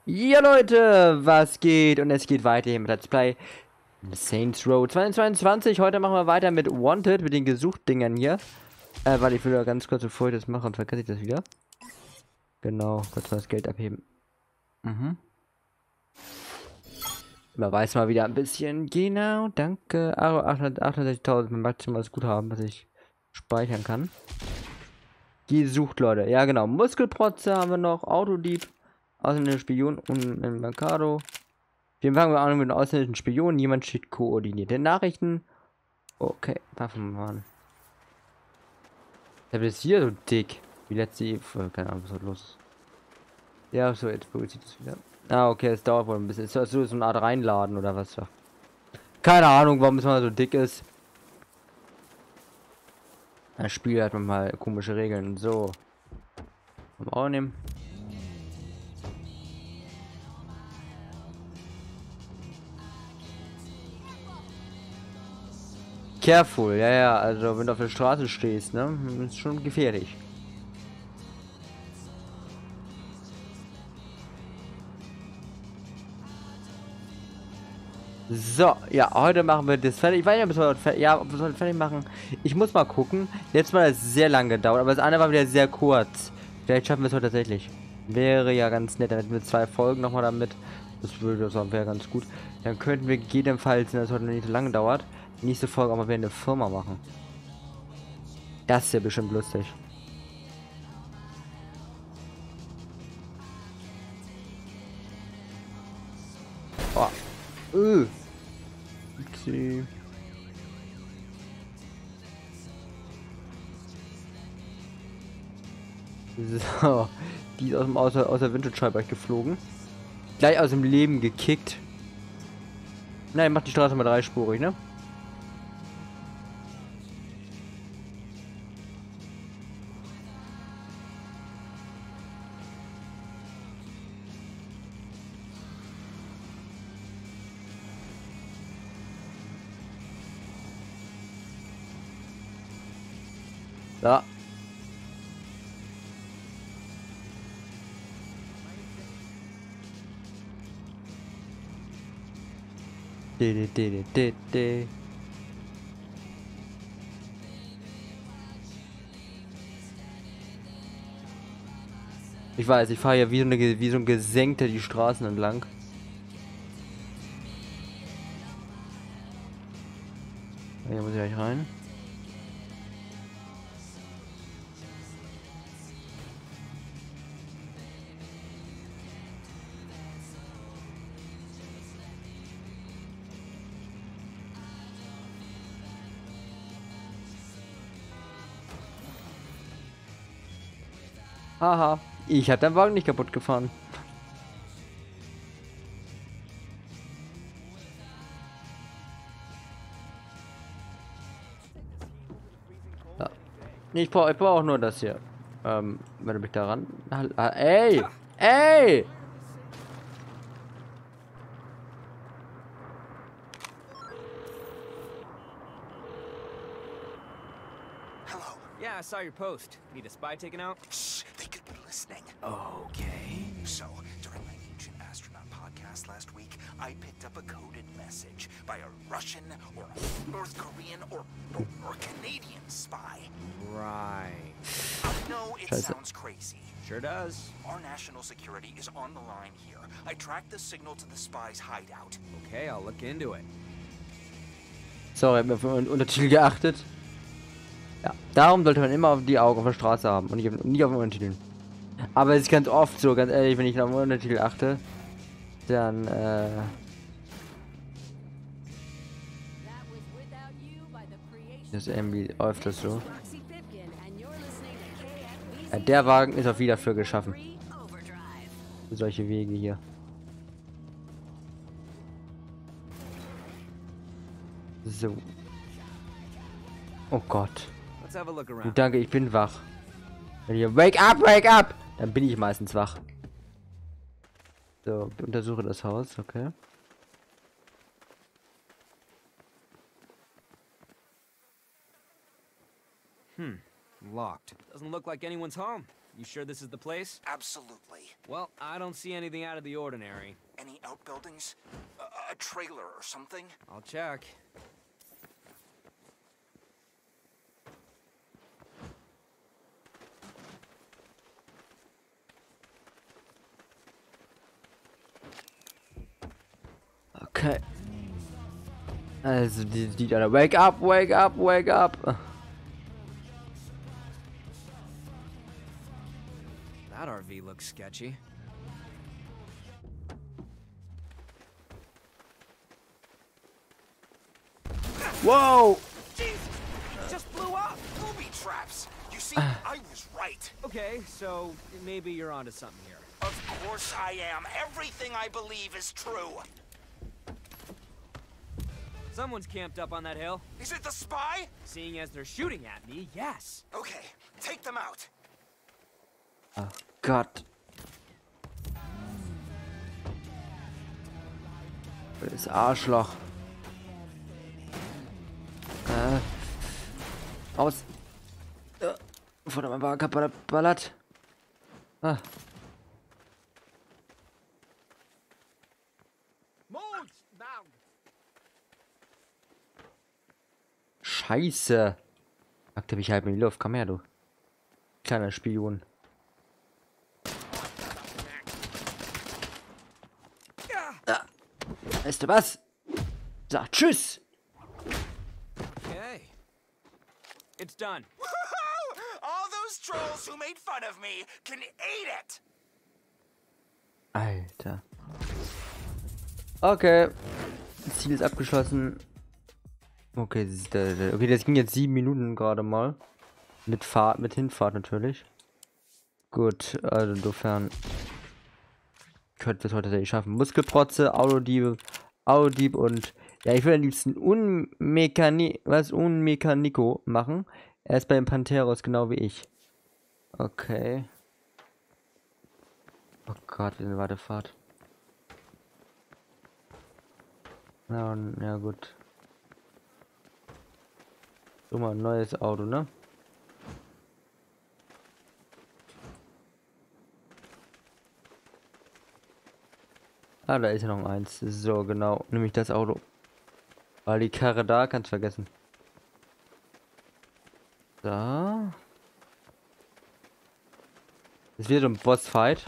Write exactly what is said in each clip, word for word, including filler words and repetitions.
Ja Leute, was geht? Und es geht weiter hier mit Let's Play Saints Row zweitausendzweiundzwanzig. Heute machen wir weiter mit Wanted, mit den Gesucht-Dingern hier. Äh, weil ich will ja ganz kurz, bevor ich das mache, und vergesse ich das wieder. Genau, kurz mal das Geld abheben. Mhm. Man weiß mal wieder ein bisschen. Genau, danke. achthundertsechzigtausend maximales Guthaben, was ich speichern kann. Gesucht, Leute. Ja, genau. Muskelprotze haben wir noch. Autodieb. Ausländischer Spion und im Mercado. Wir fangen wir an mit einem ausländischen Spion. Jemand schickt koordinierte Nachrichten. Okay, Waffen waren. Der ist hier so dick. Wie letzte Eve. Keine Ahnung, was heute los ist. Ja, so, jetzt sieht es wieder. Ah, okay, es dauert wohl ein bisschen. Ist das so eine Art Reinladen oder was? Keine Ahnung, warum es mal so dick ist. Das Spiel hat mal komische Regeln. So. Auch nehmen. Careful, ja, ja, also wenn du auf der Straße stehst, ne, ist schon gefährlich. So, ja, heute machen wir das fertig. Ich weiß nicht, ob wir das fertig, ja, ob wir das fertig machen. Ich muss mal gucken. Letztes Mal hat es sehr lange gedauert, aber das andere war wieder sehr kurz. Vielleicht schaffen wir es heute tatsächlich. Wäre ja ganz nett, damit wir zwei Folgen nochmal damit. Das würde das wäre ganz gut. Dann könnten wir gegebenenfalls, wenn das heute nicht so lange dauert, die nächste Folge auch mal wieder eine Firma machen. Das ist ja bestimmt lustig. Oh. Öh. Okay. So. Die ist aus dem außer, außer Windschutzscheibe geflogen. Gleich aus dem Leben gekickt. Nein, macht die Straße mal dreispurig, ne? Da. De, de, de, de, de. Ich weiß, ich fahre ja wie so, eine, wie so ein Gesenkter die Straßen entlang. Hier muss ich gleich rein. Haha, ich habe den Wagen nicht kaputt gefahren. Ja. Ich brauche ich brauch nur das hier. Ähm, wenn du mich daran... Ah, ey! Ey! Yeah, I saw your post. Need a spy taken out? Shh, they could be listening. Okay. So, during my Ancient Astronaut podcast last week, I picked up a coded message by a Russian or a North Korean or, or, or Canadian spy. Right. I know it sounds crazy. Sure does. Our national security is on the line here. I tracked the signal to the spy's hideout. Okay, I'll look into it. Sorry, ich habe mir auf den Untertitel geachtet. Ja, darum sollte man immer auf die Augen auf der Straße haben und nicht auf, nicht auf den Untertitel. Aber es ist ganz oft so, ganz ehrlich, wenn ich auf den Untertitel achte, dann, äh... das ist irgendwie öfters so. Ja, der Wagen ist auch wieder für geschaffen. Für solche Wege hier. So. Oh Gott. Let's have a look Du, around. danke, ich bin wach. Wenn ihr wake up, wake up, dann bin ich meistens wach. So, untersuche das Haus, okay. Hmm. Locked. Doesn't look like anyone's home. You sure this is the place? Absolutely. Well, I don't see anything out of the ordinary. Any outbuildings? A, a trailer or something? I'll check. Okay. Also die die alle wake up, wake up, wake up. That R V looks sketchy. Whoa! Jeez! It just blew up! Booby traps! You see, I was right. Okay, so maybe you're onto something here. Of course I am. Everything I believe is true. Someone's camped up on that hill. Is it the spy? Seeing as they're shooting at me, yes. Okay, take them out. Oh Gott. Das Arschloch. Äh. Aus. Äh. Von der Wagen geballert. Ah. Scheiße. Packte mich halb in die Luft. Komm her, du. Kleiner Spion. Ah. Weißt du was? Sag tschüss. Okay. It's done. Woohoo! All those trolls who made fun of me can eat it. Alter. Okay. Das Ziel ist abgeschlossen. Okay, das, ist, äh, okay, das ging jetzt sieben Minuten gerade mal. Mit Fahrt, mit Hinfahrt natürlich. Gut, also insofern könnte wir es heute tatsächlich schaffen. Muskelprotze, Autodieb, Autodieb und ja, ich würde am liebsten Unmechani was Unmechanico machen. Er ist bei den Panteros genau wie ich. Okay. Oh Gott, eine Wartefahrt. Ja, ja gut. So, mal ein neues Auto, ne? Ah, da ist ja noch eins. So, genau. Nämlich das Auto. Weil die Karre da, kannst vergessen. Da. Es wird um Bossfight.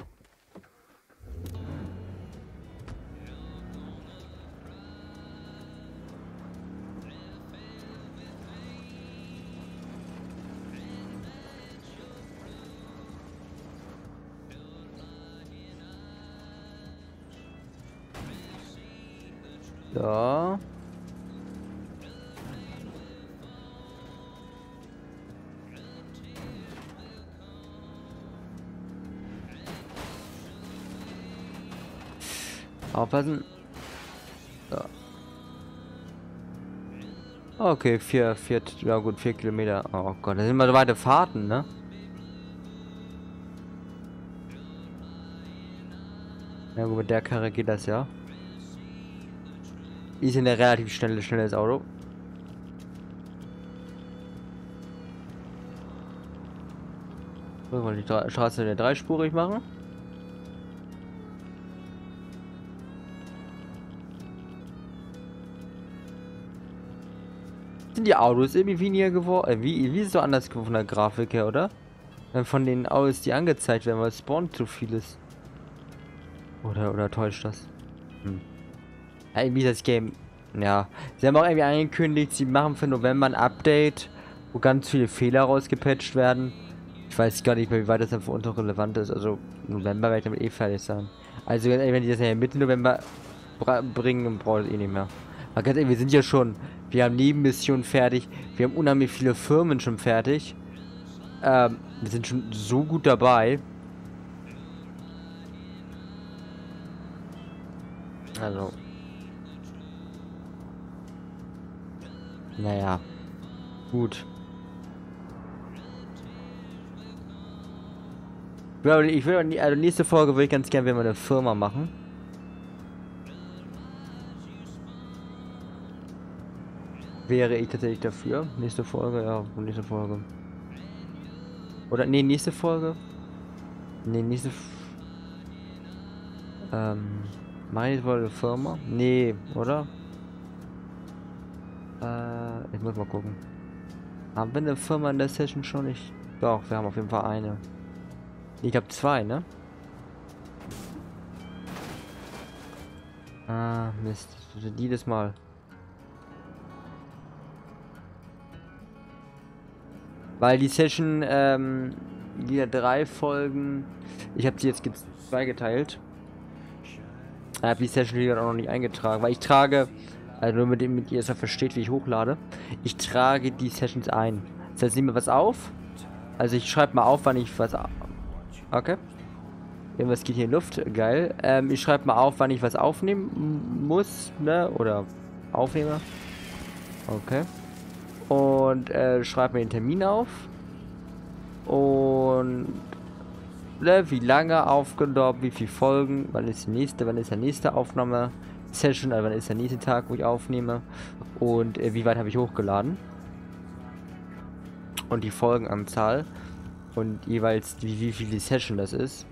Ja. Aufpassen. Ja. Okay, vier, vier, ja gut, vier Kilometer. Oh Gott, das sind immer so weite Fahrten, ne? Ja gut, mit der Karre geht das ja. Ist in der relativ schnelle, schnelles Auto. So, wollen die Dra Straße der dreispurig machen? Sind die Autos irgendwie weniger geworden? Äh, wie, wie ist es so anders geworden von der Grafik her, oder? Wenn von den Autos, die angezeigt werden, weil es spawnt zu vieles. Oder, oder täuscht das? Hm. Ja, irgendwie das Game. Ja. Sie haben auch irgendwie angekündigt, sie machen für November ein Update, wo ganz viele Fehler rausgepatcht werden. Ich weiß gar nicht mehr, wie weit das dann für uns noch relevant ist. Also, November werde ich damit eh fertig sein. Also, ganz ehrlich, wenn die das ja Mitte November bringen, braucht es eh nicht mehr. Aber ganz ehrlich, wir sind ja schon. Wir haben Nebenmissionen fertig. Wir haben unheimlich viele Firmen schon fertig. Ähm, wir sind schon so gut dabei. Also. Naja. Gut. Ja, ich will, also nächste Folge würde ich ganz gerne, wenn wir eine Firma machen. Wäre ich tatsächlich dafür. Nächste Folge, ja, nächste Folge. Oder, nee, nächste Folge. Nee, nicht so. Ähm. Meine wohl eine Firma? Nee, oder? Äh, ich muss mal gucken. Haben wir eine Firma in der Session schon? Ich. Doch, wir haben auf jeden Fall eine. Ich habe zwei, ne? Ah, Mist. Jedes Mal. Weil die Session, ähm, wieder drei Folgen. Ich habe sie jetzt zweigeteilt. Ich habe die Session wieder auch noch nicht eingetragen, weil ich trage, also nur mit dem, mit ihr es versteht, wie ich hochlade. Ich trage die Sessions ein. Das heißt, ich nehme was auf. Also ich schreibe mal auf, wann ich was. Okay. Irgendwas geht hier in Luft. Geil. Ähm, ich schreibe mal auf, wann ich was aufnehmen muss, ne? Oder aufnehme. Okay. Und äh, schreibe mir den Termin auf. Und ne, wie lange aufgenommen, wie viele Folgen, wann ist die nächste, wann ist der nächste Aufnahme-Session, also wann ist der nächste Tag, wo ich aufnehme. Und äh, wie weit habe ich hochgeladen. Und die Folgenanzahl. Und jeweils wie, wie viele Session das ist.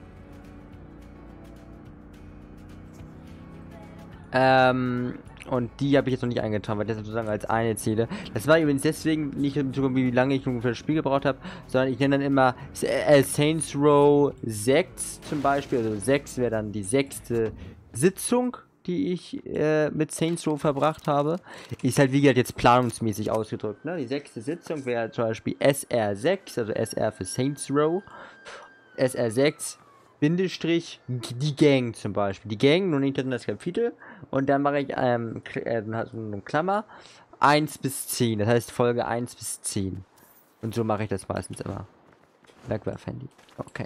Ähm, und die habe ich jetzt noch nicht eingetragen, weil das sozusagen als eine zähle. Das war übrigens deswegen nicht, wie lange ich ungefähr das Spiel gebraucht habe, sondern ich nenne dann immer äh, Saints Row sechs zum Beispiel. Also sechs wäre dann die sechste Sitzung, die ich äh, mit Saints Row verbracht habe. Ist halt wie gesagt jetzt planungsmäßig ausgedrückt. Ne? Die sechste Sitzung wäre zum Beispiel S R sechs, also S R für Saints Row. S R sechs Bindestrich die Gang zum Beispiel. Die Gang, nur nicht das Kapitel. Und dann mache ich ähm, äh, dann hat so eine Klammer eins bis zehn. Das heißt Folge eins bis zehn. Und so mache ich das meistens immer. Werkwerf-Handy. Okay.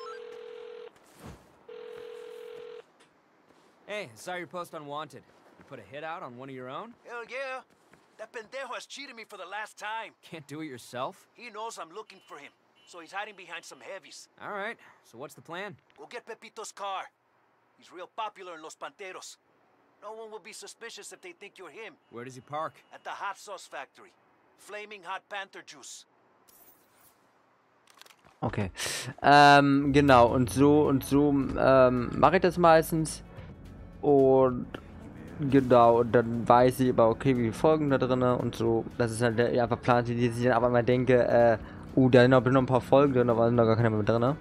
Hey, saw your post on Wanted. You put a hit out on one of your own? Hell yeah. That pendejo has cheated me for the last time. Can't do it yourself? He knows I'm looking for him, so he's hiding behind some heavies. All right, so what's the plan? We'll get Pepito's car. He's real popular in Los Panteros. No one will be suspicious if they think you're him. Where does he park? At the hot sauce factory. Flaming hot panther juice. Okay. Ähm, genau. Und so und so ähm, mache ich das meistens. Und genau, und dann weiß ich aber, okay, wie viele Folgen da drin und so. Das ist halt der einfach Plan, die ich dann aber mal denke, äh, uh, da sind noch ein paar Folgen drin, aber sind da gar keine mehr drin.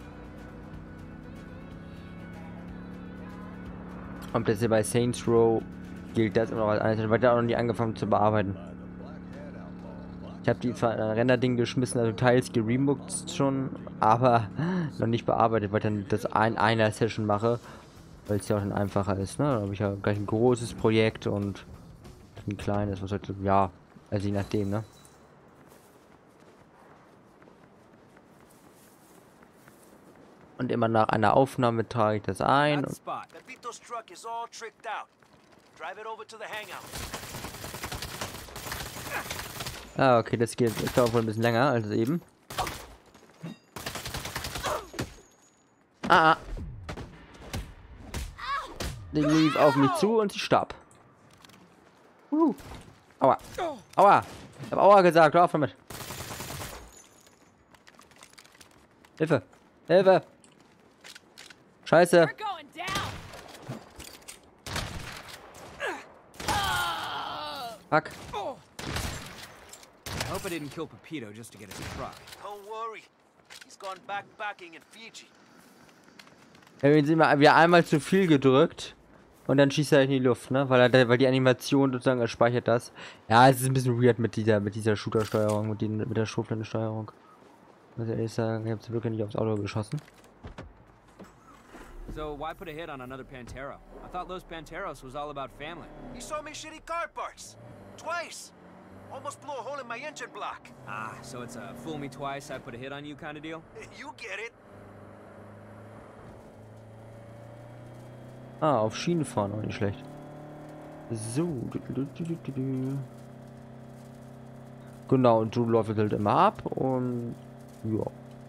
Und das hier bei Saints Row gilt das immer noch als eines, weil ich da auch noch nie angefangen zu bearbeiten. Ich habe die zwar in ein Render-Ding geschmissen, also teils geremuxt schon, aber noch nicht bearbeitet, weil ich dann das ein einer Session mache, weil es ja auch dann einfacher ist, ne? Da habe ich ja gleich ein großes Projekt und ein kleines, was halt, ja, also je nachdem, ne? Und immer nach einer Aufnahme trage ich das ein. Und Pepito's truck is all tricked out. Drive it over to the hangout. ah, okay, das geht, das dauert wohl ein bisschen länger als eben. Ah, ah. Die lief auf mich zu und sie starb. Uh. Aua. Aua. Ich hab Aua gesagt, hör auf damit. Hilfe. Hilfe. Scheiße. Fuck. I hope I didn't kill Pepito just to get his truck. Don't worry. He's gone backpacking in Fiji. Ja, wir sind mal wir einmal zu viel gedrückt und dann schießt er in die Luft, ne? Weil er, weil die Animation sozusagen er speichert das. Ja, es ist ein bisschen weird mit dieser mit dieser Shooter-Steuerung, mit, den, mit der Schrotflinte-Steuerung. Muss ich ehrlich sagen, ich hab's wirklich nicht aufs Auto geschossen. So why put a hit on another Pantera? I thought Los Panteros was all about family. He sold me shitty car parts. Twice. Almost blew a hole in my engine block. Ah, so it's a fool me twice, I put a hit on you kind of deal? You get it. Ah, auf Schienen fahren, auch nicht schlecht. So. Genau, und so läuft es halt immer ab und ja.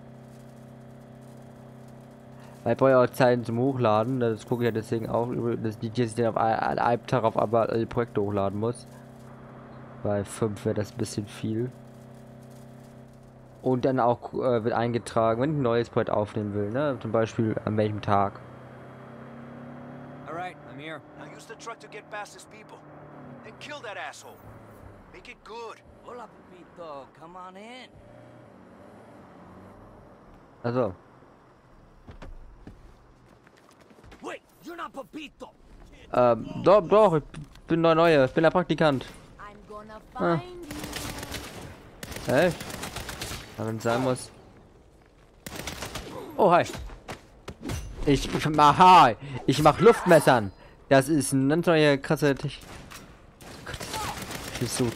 Weil ich brauche ja auch Zeiten zum Hochladen, das gucke ich ja deswegen auch, dass die jetzt auf einem Tag auf aber alle Projekte hochladen muss. Bei fünf wäre das ein bisschen viel. Und dann auch äh, wird eingetragen, wenn ich ein neues Projekt aufnehmen will, ne? Zum Beispiel an welchem Tag. Alright, I'm here. Now use the truck to get past his people. And kill that asshole. Make it good. Hola, Pepito. Come on in. Also. Wait, you're not Pepito. Ähm, doch, doch, ich bin der Neue, ich bin der Praktikant. I'm gonna Ah. find you. Echt? Ja, wenn es sein muss. Oh, hi. Ich mach, hi. Ich mach Luftmessern. Das ist eine ganz neue krasse Technik. So.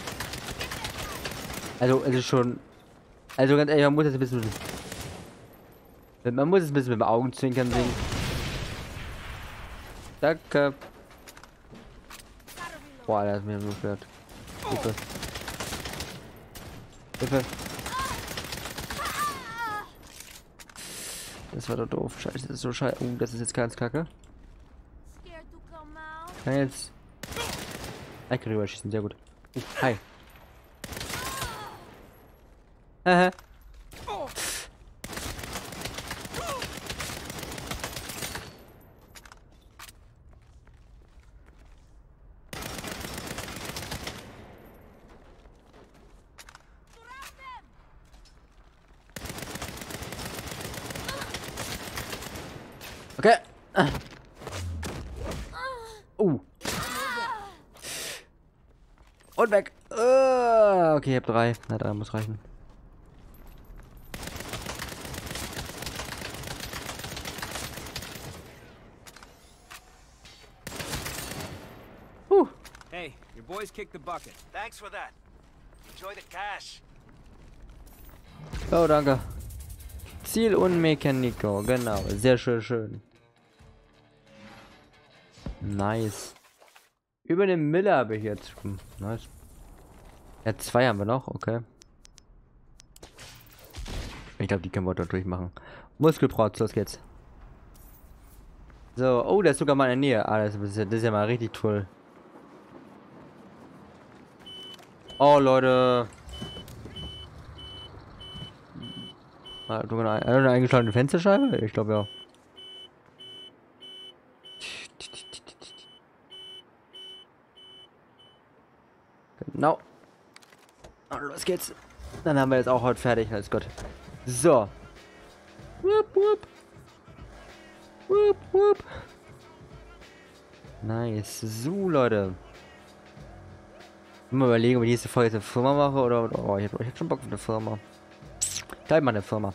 Also, also schon. Also ganz ehrlich, man muss jetzt ein bisschen. Man muss es ein bisschen mit dem Augenzwinkern sehen. Danke. Boah, der hat mir nur gehört. Hilfe. Hilfe. Das war doch doof. Scheiße, das ist so scheiße. Oh, das ist jetzt ganz kacke. Scared to come out? Kann jetzt. Ich kann rüberschießen, sehr gut. Oh, hi. Haha. Okay. Uh. Und weg. Uh, okay, ich hab drei. Na, drei muss reichen. Uh. Hey, your boys kicked the bucket. Thanks for that. Enjoy the cash. Oh, danke. Ziel und Mechanico, genau. Sehr schön, schön. Nice. Über den Miller habe ich jetzt. Hm, nice. Ja, zwei haben wir noch, okay. Ich glaube, die können wir dort durchmachen. Muskelprotz, los geht's. So, oh, der ist sogar mal in der Nähe. Ah, das ist, das ist ja mal richtig toll. Oh, Leute. Ah, du eine, eine eingeschlagene Fensterscheibe? Ich glaube ja. Genau. Oh, los geht's. Dann haben wir jetzt auch heute fertig. Alles gut. So. Wupp, wupp. Wupp, wupp. Nice. So, Leute. Mal überlegen, ob ich nächste Folge eine Firma mache oder. Oh, ich hab, ich hab schon Bock auf eine Firma. Gleich mal eine Firma.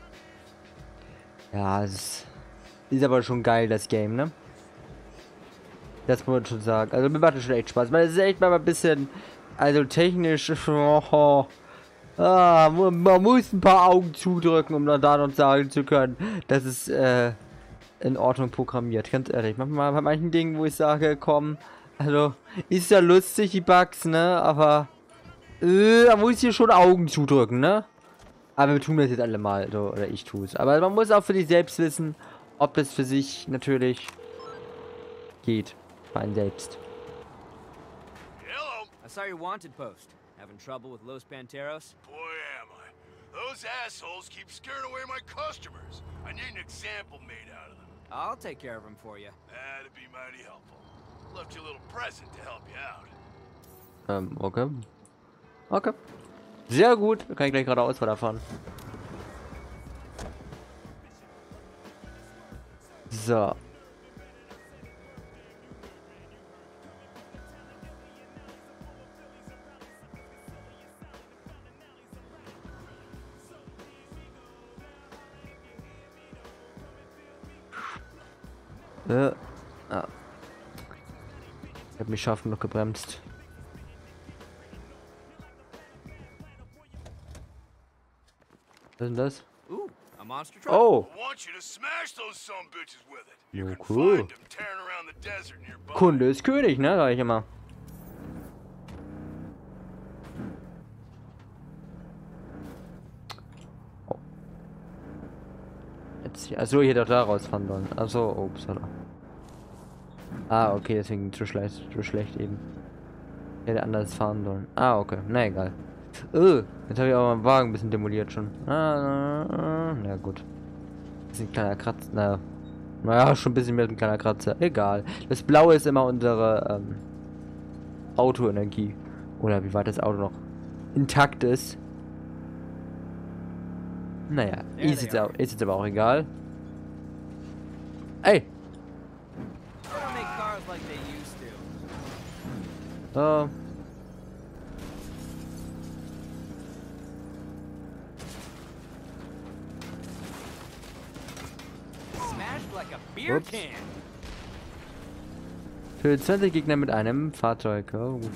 Ja, es ist, ist aber schon geil, das Game, ne? Das muss man schon sagen. Also mir macht das schon echt Spaß. Weil es ist echt mal ein bisschen, also technisch, oh, ah, man muss ein paar Augen zudrücken, um dann da noch sagen zu können, dass es äh, in Ordnung programmiert. Ganz ehrlich, manchmal bei manchen Dingen, wo ich sage, komm, also ist ja lustig, die Bugs, ne? Aber äh, da muss ich hier schon Augen zudrücken, ne? Aber wir tun das jetzt alle mal, so, oder ich tue es. Aber man muss auch für sich selbst wissen, ob das für sich natürlich geht. Für einen selbst. Hello. I saw your wanted post. Having trouble with Los Panteros? Boy, am I. Those assholes keep scaring away my customers. I need an example made out of them. I'll take care of them for you. That'd be mighty helpful. Left you a little present to help you out. Ähm, okay. Okay. Sehr gut. Kann ich gleich geradeaus weiterfahren. So. Äh. Ah. Ich hab mich scharf genug gebremst. Was ist denn das? Ooh, a monster truck. Oh! I want you to smash those some bitches with it. You Oh, can cool. find them tearing around the desert nearby. Kunde ist König, ne? Sag ich immer. Oh. Jetzt hier. Achso, ich hätte auch da rausfahren sollen. Achso, ups. Ah, okay, deswegen zu schlecht, zu schlecht eben. Ich hätte anders fahren sollen. Ah, okay. Na egal. Oh, jetzt habe ich auch meinen Wagen ein bisschen demoliert schon. Ah, na gut. Bisschen kleiner Kratzer. Na, naja, schon ein bisschen mehr ein kleiner Kratzer. Egal. Das Blaue ist immer unsere ähm, Autoenergie. Oder wie weit das Auto noch intakt ist. Naja, ist jetzt, auch, ist jetzt aber auch egal. Ey! They don't make cars like they used to. Oh. Smashed like a beer Ups. can. Für zwanzig Gegner mit einem Fahrzeug. Oh, gut.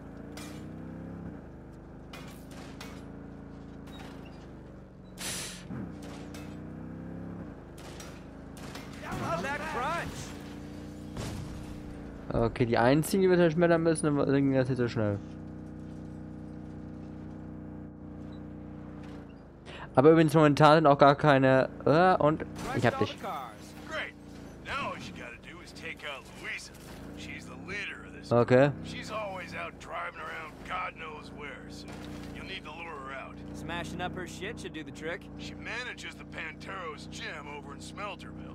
Love that crunch. Okay, die einzigen, die wir halt schmettern müssen, dann ging das jetzt so schnell. Aber übrigens momentan sind auch gar keine. Äh, und ich hab Crushed all dich. the cars. Great. Now what you gotta do is take out Louisa. She's the leader of this. Okay. She's always out driving around God knows where, so you'll need to lure her out. Smashing up her shit should do the trick. She manages the Panteros gym over in Smelterville.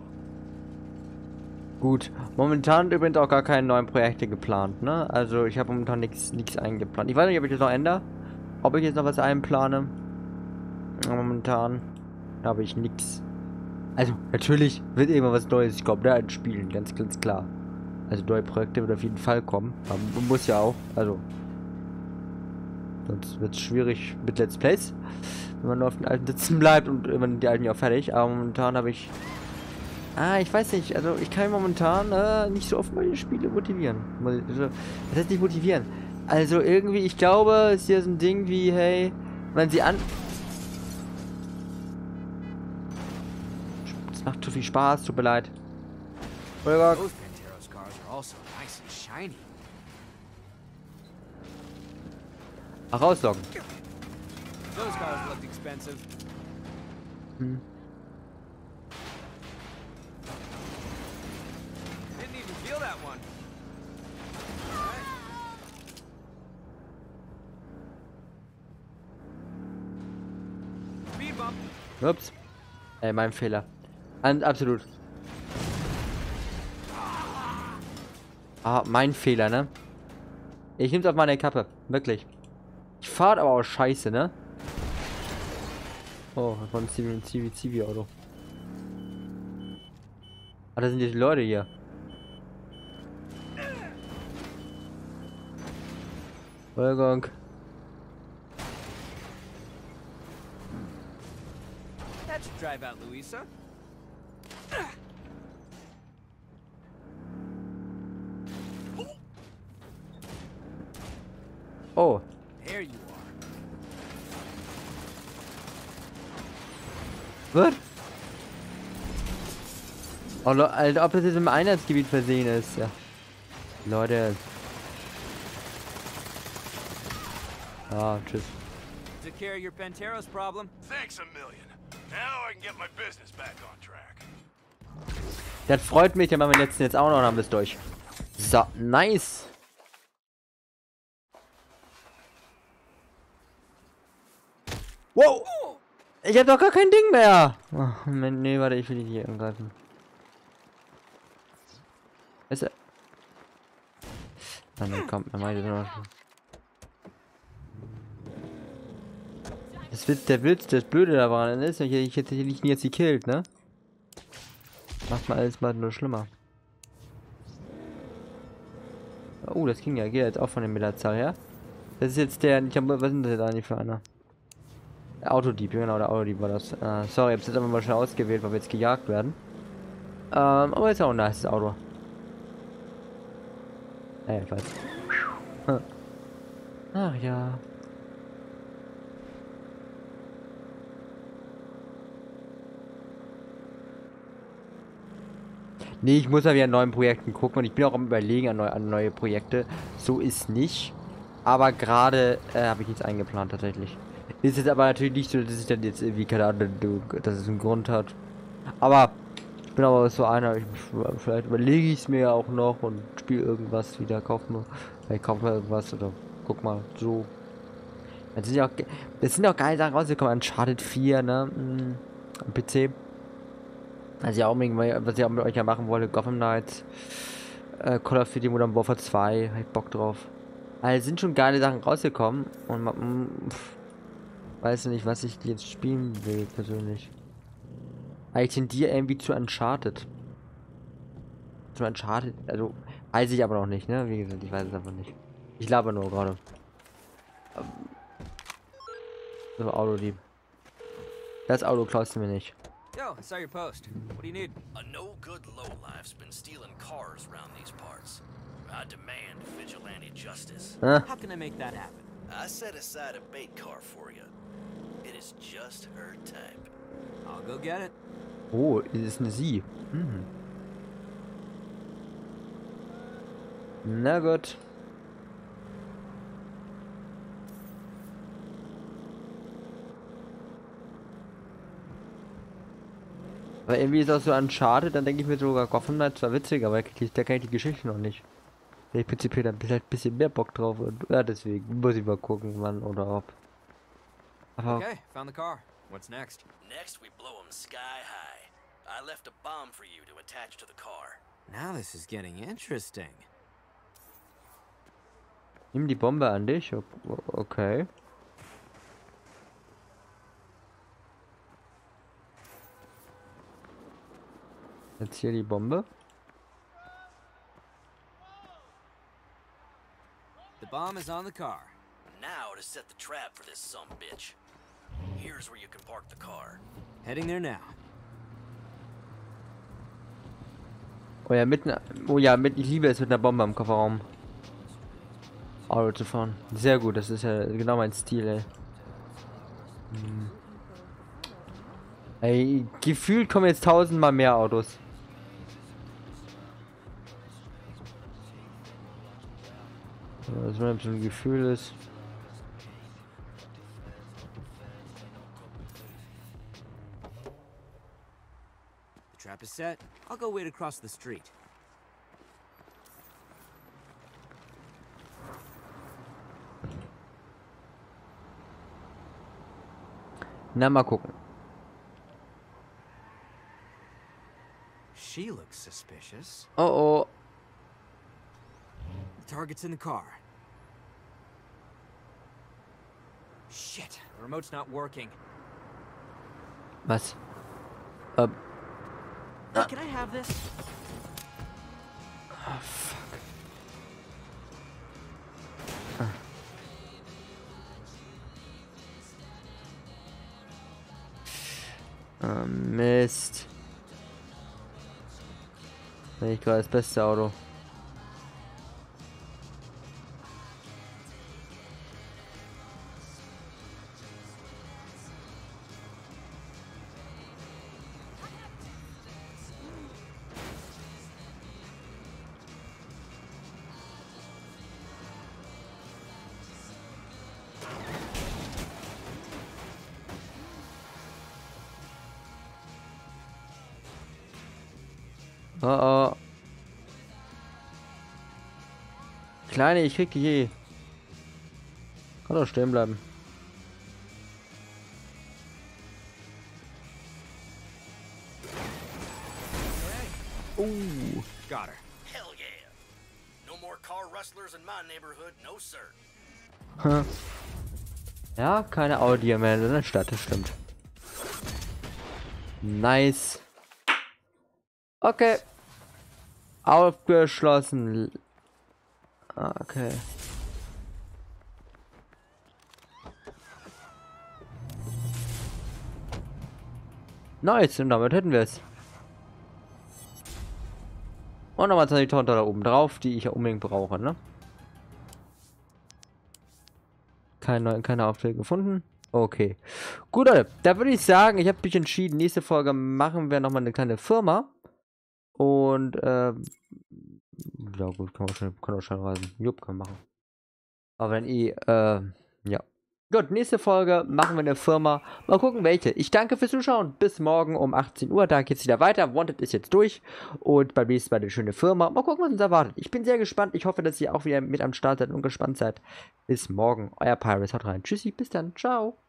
Gut. Momentan übrigens auch gar keine neuen Projekte geplant, ne? Also ich habe momentan nichts nichts eingeplant. Ich weiß nicht, ob ich das noch ändere. Ob ich jetzt noch was einplane. Momentan habe ich nichts. Also natürlich wird irgendwann was Neues kommen, ne? An Spielen, ganz ganz klar. Also neue Projekte wird auf jeden Fall kommen. Aber muss ja auch. Also. Sonst wird es schwierig mit Let's Plays. Wenn man nur auf den alten sitzen bleibt und irgendwann die alten ja auch fertig. Aber momentan habe ich. Ah, ich weiß nicht. Also ich kann momentan äh, nicht so oft neue Spiele motivieren. Also, das heißt nicht motivieren. Also irgendwie, ich glaube, es ist hier so ein Ding wie, hey, wenn sie an. Das macht zu viel Spaß, tut mir leid. Holger. Those Panteros cars are also nice and shiny. Ach, rausloggen. Those cars looked expensive. Hm. Didn't even feel that one. Speed bump. Ups. Ey, mein Fehler. An, absolut. Ah, mein Fehler, ne? Ich nehm's auf meine Kappe. Wirklich. Ich fahre aber auch scheiße, ne? Oh, das war ein Zivi, Zivi, Zivi-Auto. Ah, da sind die Leute hier. Vollgang. That should drive out Louisa. Oh. There you are. Was? Oh, Le Alter, ob das jetzt im Einheitsgebiet versehen ist. Ja. Leute. Ah, tschüss. Took care of your Panteros problem. Thanks a million. Now I can get my business back on track. Das freut mich, dann machen wir den letzten jetzt auch noch und haben das durch. So, nice. Wow! Ich hab doch gar kein Ding mehr! Oh, nee, warte, ich will die hier angreifen. Ist er? Ah, nee, kommt, er meinte noch. Das Witz, der Witz, das Blöde daran ist, ich, ich hätte hier nicht jetzt gekillt, ne? Macht mal alles mal nur schlimmer. Oh, das ging ja, geht jetzt auch von der Meterzahl her. Das ist jetzt der, ich hab, was sind das jetzt eigentlich für einer? Der Autodieb, genau, der Autodieb war das. Äh, sorry, ich hab's jetzt einfach mal schnell ausgewählt, weil wir jetzt gejagt werden. Ähm, aber ist auch ein nice Auto. Ja, ich weiß. Ach ja. Nee, ich muss ja wieder an neuen Projekten gucken und ich bin auch am Überlegen an, neu, an neue Projekte. So ist nicht. Aber gerade äh, habe ich nichts eingeplant tatsächlich. Ist jetzt aber natürlich nicht so, dass ich dann jetzt irgendwie, keine Ahnung, dass es einen Grund hat. Aber ich bin aber so einer, ich, vielleicht überlege ich es mir ja auch noch und spiele irgendwas wieder, kaufe mir, ich kaufe mir irgendwas oder guck mal so. Das sind ja auch, ge- das sind auch geile Sachen rausgekommen. Uncharted vier, ne? Mm, am P C. Also ja, unbedingt, mal- was ich auch mit euch ja machen wollte. Gotham Knights. Äh, Call of Duty Modern Warfare zwei. Hab ich Bock drauf. Also sind schon geile Sachen rausgekommen. Und man, mm, pff, weiß nicht, was ich jetzt spielen will, persönlich. Aber ich tendiere irgendwie zu Uncharted. Zu Uncharted, also weiß ich aber noch nicht, ne? Wie gesagt, ich weiß es einfach nicht. Ich laber nur gerade. So, Autodieb. Das Auto klaust du mir nicht. Yo, I saw your post. What do you need? A no-good lowlife's been stealing cars around these parts. I demand vigilante justice. Äh, How can I make that happen? I set aside a bait car for you. It is just her type. I'll go get it. oh, es ist eine Sie. Hm. Na gut. Aber irgendwie ist das so Uncharted, dann denke ich mir sogar, Gotham Knights war witziger, aber da kenne ich die Geschichte noch nicht. Da ich prinzipiell dann halt ein bisschen mehr Bock drauf und ja, deswegen muss ich mal gucken, wann oder ob. Aber Okay, found the car. What's next? Next, we blow 'em sky high. I left a bomb for you to attach to the car. Now this is getting interesting. nimm die Bombe an dich, o- okay. Jetzt hier die Bombe. The bomb is on the car. Now to set the trap for this sumbitch. Here's where you can park the car. Heading there now. Oh ja, mitten, oh ja, mit, ich liebe es mit einer Bombe am Kofferraum Auto zu fahren. Sehr gut, das ist ja genau mein Stil, ey. Hm. Ey, gefühlt kommen jetzt tausendmal mehr Autos. Was mir so ein Gefühl ist. The trap is set. I'll go wait across the street. Na, mal gucken. She looks suspicious. Oh oh. The target's in the car. Shit, the remote's not working. Was? Ähm. Hey, can I have this? Oh, fuck. Ah. Ah, Mist. Ich gerade das beste Auto. Oh oh. Kleine, ich krieg dich eh. Kann doch stehen bleiben. Uh. Got her. Hell yeah. No more car rustlers in my neighborhood, no sir. Ja, keine Audi mehr in der Stadt, das stimmt. Nice. Okay. Aufgeschlossen. Ah, okay. Nice, und damit hätten wir es. Und nochmal zwanzigtausend da oben drauf, die ich ja unbedingt brauche, ne? Keine, keine Aufträge gefunden. Okay. Gut, Leute, da würde ich sagen, ich habe mich entschieden, nächste Folge machen wir nochmal eine kleine Firma. Und, ähm, ja gut, kann man schon, kann auch schon reisen. Jupp, kann man machen. Aber dann eh, äh, ja. Gut, nächste Folge machen wir eine Firma. Mal gucken, welche. Ich danke fürs Zuschauen. Bis morgen um achtzehn Uhr. Da geht's wieder weiter. Wanted ist jetzt durch. Und beim nächsten Mal eine schöne Firma. Mal gucken, was uns erwartet. Ich bin sehr gespannt. Ich hoffe, dass ihr auch wieder mit am Start seid und gespannt seid. Bis morgen. Euer Pirates. Haut rein. Tschüssi. Bis dann. Ciao.